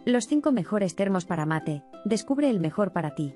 Los 5 mejores termos para mate, descubre el mejor para ti.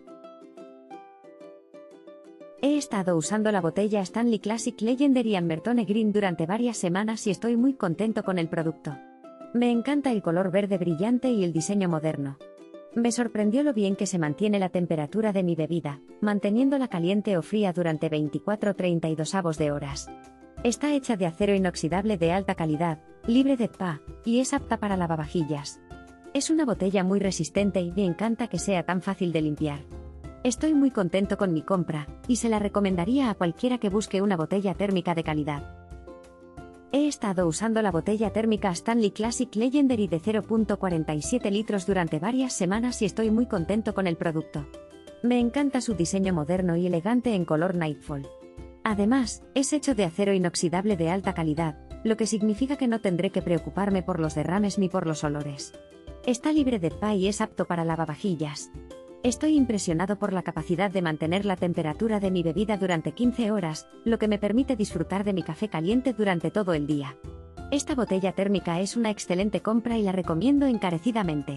He estado usando la botella Stanley Classic Legendary Ambertone Green durante varias semanas y estoy muy contento con el producto. Me encanta el color verde brillante y el diseño moderno. Me sorprendió lo bien que se mantiene la temperatura de mi bebida, manteniéndola caliente o fría durante 24-32 de horas. Está hecha de acero inoxidable de alta calidad, libre de PA, y es apta para lavavajillas. Es una botella muy resistente y me encanta que sea tan fácil de limpiar. Estoy muy contento con mi compra, y se la recomendaría a cualquiera que busque una botella térmica de calidad. He estado usando la botella térmica Stanley Classic Legendary de 0.47 litros durante varias semanas y estoy muy contento con el producto. Me encanta su diseño moderno y elegante en color Nightfall. Además, es hecho de acero inoxidable de alta calidad, lo que significa que no tendré que preocuparme por los derrames ni por los olores. Está libre de PA y es apto para lavavajillas. Estoy impresionado por la capacidad de mantener la temperatura de mi bebida durante 15 horas, lo que me permite disfrutar de mi café caliente durante todo el día. Esta botella térmica es una excelente compra y la recomiendo encarecidamente.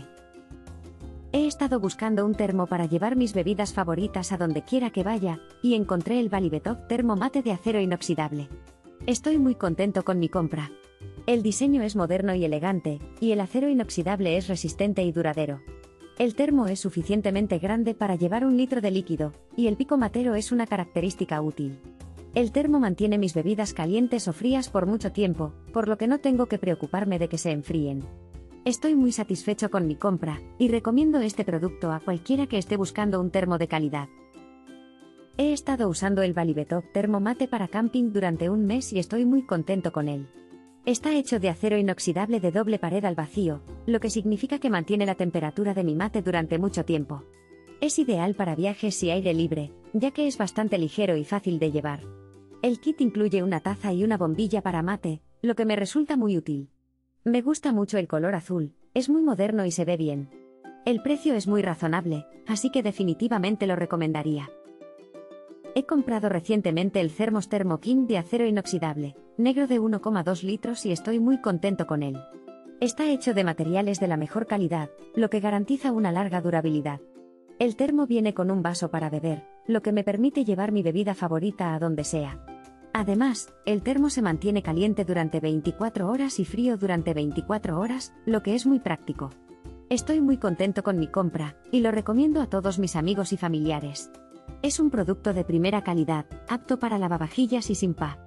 He estado buscando un termo para llevar mis bebidas favoritas a donde quiera que vaya, y encontré el Valibetov Termo Mate de acero inoxidable. Estoy muy contento con mi compra. El diseño es moderno y elegante, y el acero inoxidable es resistente y duradero. El termo es suficientemente grande para llevar 1 litro de líquido, y el pico matero es una característica útil. El termo mantiene mis bebidas calientes o frías por mucho tiempo, por lo que no tengo que preocuparme de que se enfríen. Estoy muy satisfecho con mi compra, y recomiendo este producto a cualquiera que esté buscando un termo de calidad. He estado usando el Valibetov Termo Mate para camping durante un mes y estoy muy contento con él. Está hecho de acero inoxidable de doble pared al vacío, lo que significa que mantiene la temperatura de mi mate durante mucho tiempo. Es ideal para viajes y aire libre, ya que es bastante ligero y fácil de llevar. El kit incluye una taza y una bombilla para mate, lo que me resulta muy útil. Me gusta mucho el color azul, es muy moderno y se ve bien. El precio es muy razonable, así que definitivamente lo recomendaría. He comprado recientemente el Thermos Thermo King de acero inoxidable, negro de 1,2 litros y estoy muy contento con él. Está hecho de materiales de la mejor calidad, lo que garantiza una larga durabilidad. El termo viene con un vaso para beber, lo que me permite llevar mi bebida favorita a donde sea. Además, el termo se mantiene caliente durante 24 horas y frío durante 24 horas, lo que es muy práctico. Estoy muy contento con mi compra, y lo recomiendo a todos mis amigos y familiares. Es un producto de primera calidad, apto para lavavajillas y sin PA.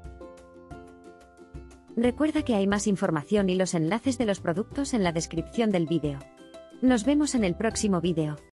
Recuerda que hay más información y los enlaces de los productos en la descripción del vídeo. Nos vemos en el próximo vídeo.